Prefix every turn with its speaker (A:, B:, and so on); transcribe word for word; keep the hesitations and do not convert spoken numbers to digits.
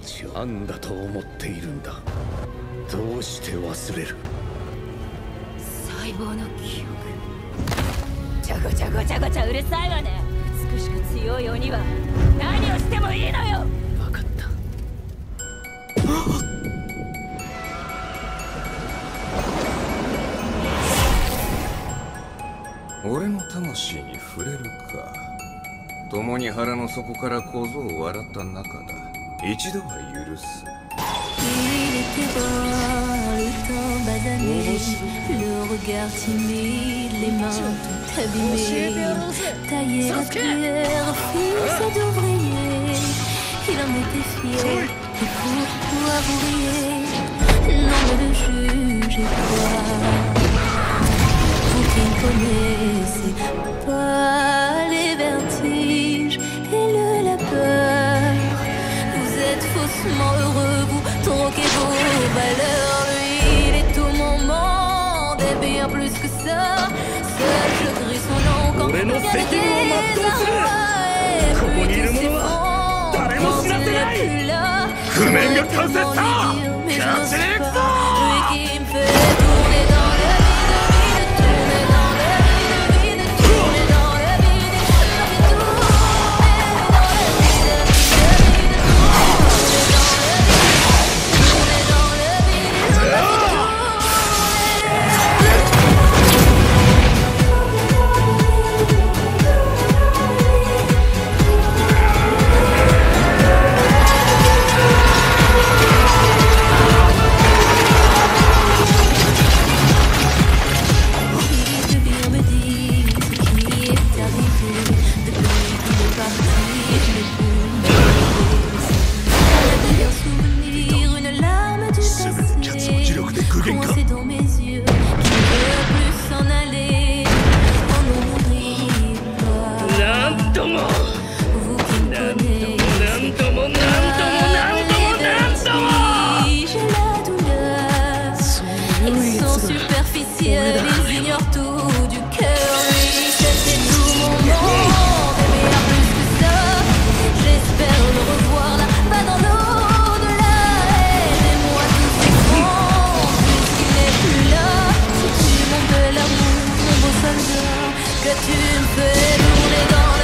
A: 命を何だと思っているんだ。どうして忘れる。
B: 細胞の記憶。ちゃごちゃごちゃごちゃうるさいわね。美しく強い鬼は何をしてもいいのよ。
A: 分かった。
C: 俺の魂に触れるか。共に腹の底から小僧を笑った仲だ。一度は許す。
D: Il était beau, le temps basané, le regard timide, les mains toutes abîmées, taillé la pierre, fils d'ouvrier. Il en était fier, et pourquoi vous riez? Non mais le jugez pas, vous qui ne connaissez pas les vertiges et le labeur. Vous êtes faussement heureux, vous troquez vos valeurs. Lui, il est tout mon monde, et bien plus que ça. Seul je crie son nom quand vient le désarroi. Et puis tout s'effondre quand il n'est plus là. Je ne sais comment lui dire, mais je n'ose pas. Lui qui me fait tourner dans le vide, vide, tourner dans le vide, vide, tourner dans le vide. Je fais tourner dans le vide, vide, vide. Coincé dans mes yeux, qui ne veut plus s'en aller. On ne m'oublie pas. Vous qui me connaissez, j'ai la douleur. Ils sont superficiels, ils ignorent tout du cœur. Lui, c'était tout mon monde, et bien plus que ça. J'espère le revoir là-bas dans l'au-delà. Aidez-moi tous ces grands. Plus là, si tu montes de l'amour, mon beau soldat, que tu me fais tourner dans